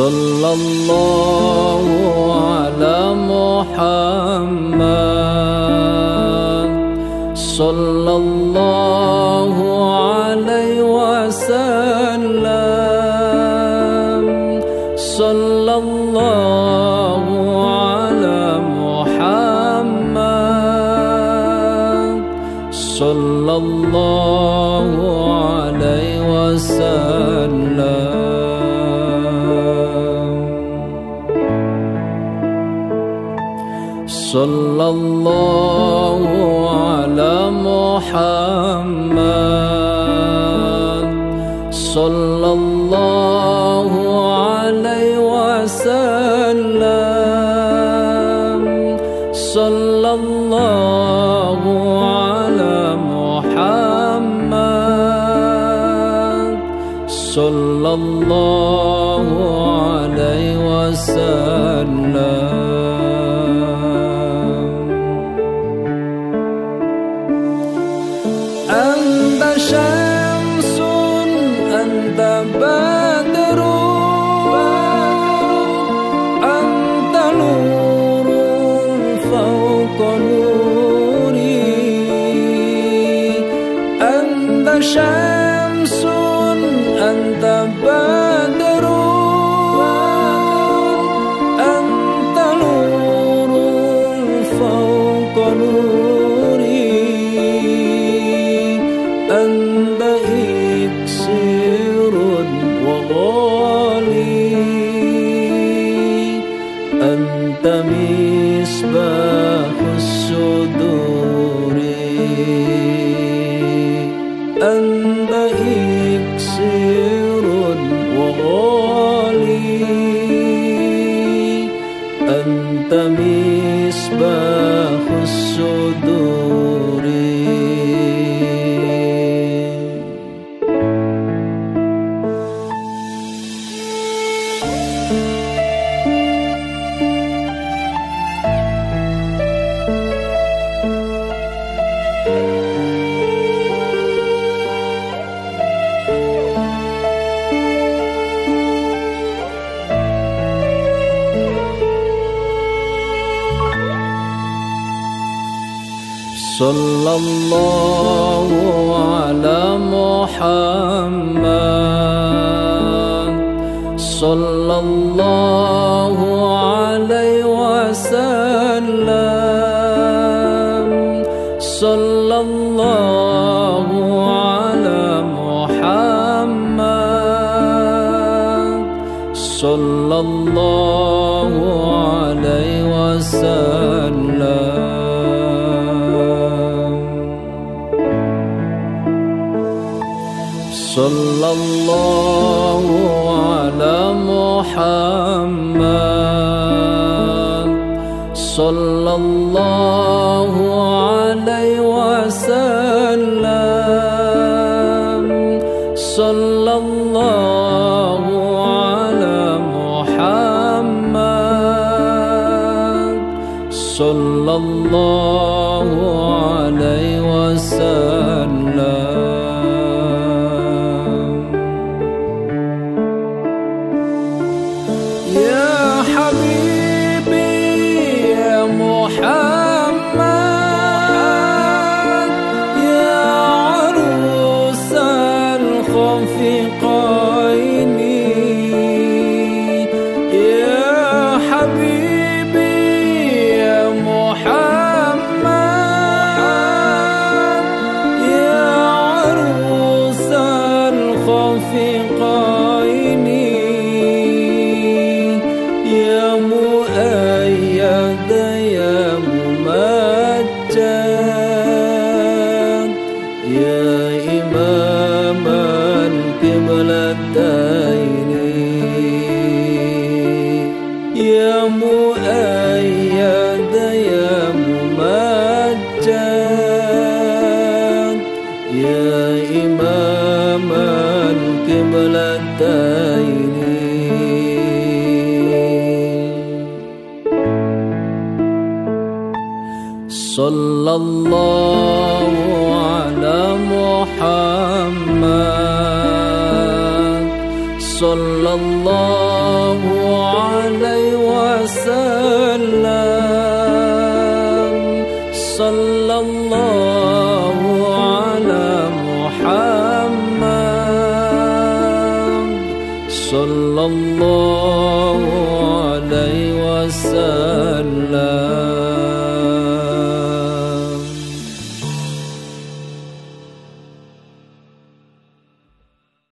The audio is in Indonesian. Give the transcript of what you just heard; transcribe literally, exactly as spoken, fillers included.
Sallallahu ala Muhammad, sallallahu alaihi wasallam, sallallahu ala Muhammad, sallallahu alaihi wasallam. Sallallahu ala Muhammad, sallallahu alaihi wasallam, sallallahu ala Muhammad, sallallahu alaihi wasallam. Anta syamsun, anta badrun, anta nurun fawqa nuri. Anta syamsun, anta badrun, anta nurun fawqa nuri. Anta iksirun wa ghali, anta misbahus suduri. Anta iksirun wa ghali, anta misbahus suduri. Sallallahu ala Muhammad, sallallahu alaihi wasallam, sallallahu ala Muhammad, sallallahu alaihi wasallam. Sallallahu ala Muhammad, sallallahu alaihi wasallam, sallallahu ala Muhammad, sallallahu alaihi wasallam. Ya Habibi ya Muhammad, ya arusal khafiqaini, ya Habibi ya Muhammad, ya arusal khafiqaini. Ya mu'ayyad ya mumajjad, ya imam al-qiblataini. Ya mu'ayyad ya mumajjad, ya imam al-qiblataini. Sallallahu ala Muhammad, sallallahu عليه وسلم صلى الله على محمد صلى الله عليه وسلم